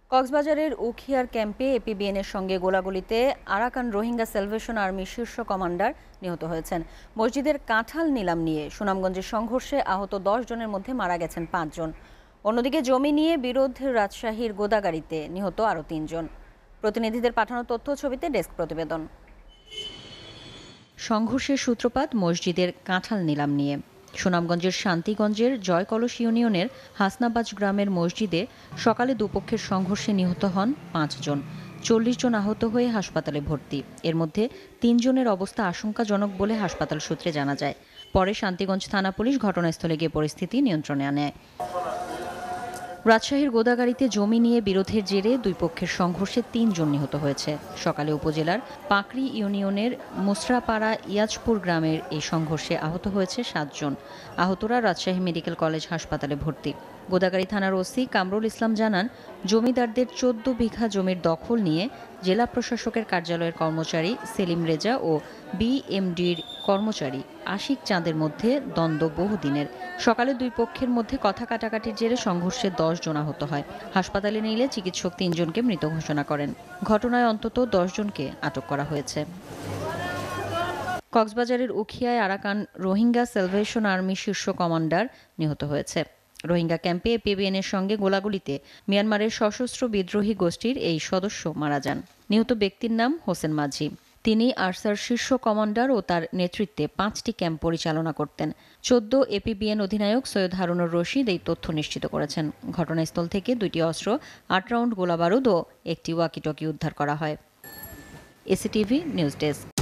কক্সবাজারের উখিয়ার ক্যাম্পে এপিবিএনের সঙ্গে গোলাগুলিতে আরাকান রোহিঙ্গা স্যালভেশন আর্মির শীর্ষ কমান্ডার নিহত হয়েছেন। মসজিদের কাঁঠাল নিলাম নিয়ে সুনামগঞ্জের সংঘর্ষে আহত 10 জনের মধ্যে মারা গেছেন 5 জন। অন্যদিকে জমি নিয়ে বিরোধ রাজশাহীর গোদাগাড়িতে নিহত আরও 3 জন। প্রতিনিধিদের পাঠানো তথ্য ছবিতে ডেস্ক প্রতিবেদন। সংঘর্ষের সূত্রপাত মসজিদের কাঁঠাল নিলাম নিয়ে। সুনামগঞ্জের শান্তিগঞ্জের জয়কলস ইউনিয়নের হাসনাবাজ গ্রামের মসজিদে সকালে দুপক্ষের সংঘর্ষে নিহত হন 5 জন। 40 জন আহত হয়ে হাসপাতালে ভর্তি। এর মধ্যে 3 জনের অবস্থা আশঙ্কাজনক বলে হাসপাতাল সূত্রে জানা যায়। পরে শান্তিগঞ্জ থানা পুলিশ ঘটনাস্থলে গিয়ে পরিস্থিতি নিয়ন্ত্রণে আনে। রাজশাহীর গোদাগাড়িতে জমি নিয়ে বিরোধের জেরে দুই পক্ষের সংঘর্ষে 3 জন নিহত হয়েছে। সকালে উপজেলার পাকড়ি ইউনিয়নের মুসরাপাড়া ইয়াজপুর গ্রামের এই সংঘর্ষে আহত হয়েছে 7 জন। আহতরা রাজশাহী মেডিকেল কলেজ হাসপাতালে ভর্তি। গোদাগাড়ি থানার ওসি কামরুল ইসলাম জানান, জমিদারদের 14 বিঘা জমির দখল নিয়ে জেলা প্রশাসকের কার্যালয়ের কর্মচারী সেলিম রেজা ও বিএমডির কর্মচারী আশিক চাঁদের মধ্যে দ্বন্দ্ব বহুদিনের। সকালে দুই পক্ষের মধ্যে কথা কাটাকাটির জেরে সংঘর্ষে 10 জন আহত হয়। হাসপাতালে নিলে চিকিৎসক 3 জনকে মৃত ঘোষণা করেন। ঘটনায় অন্তত 10 জনকে আটক করা হয়েছে। কক্সবাজারের উখিয়ায় আরাকান রোহিঙ্গা স্যালভেশন আর্মির শীর্ষ কমান্ডার নিহত হয়েছে। রোহিঙ্গা ক্যাম্পে এপিবিএনের সঙ্গে গোলাগুলিতে মিয়ানমারের সশস্ত্র বিদ্রোহী গোষ্ঠীর এই সদস্য মারা যান। নিহত ব্যক্তির নাম হোসেন মাঝি। তিনি আরসার শীর্ষ কমান্ডার ও তার নেতৃত্বে 5টি ক্যাম্প পরিচালনা করতেন। 14 এপিবিএন অধিনায়ক সৈয়দ হারুনুর রশিদ এই তথ্য নিশ্চিত করেছেন। ঘটনাস্থল থেকে 2টি অস্ত্র, 8 রাউন্ড গোলাবারুদ ও একটি ওয়াকিটকি উদ্ধার করা হয়। SATV news desk.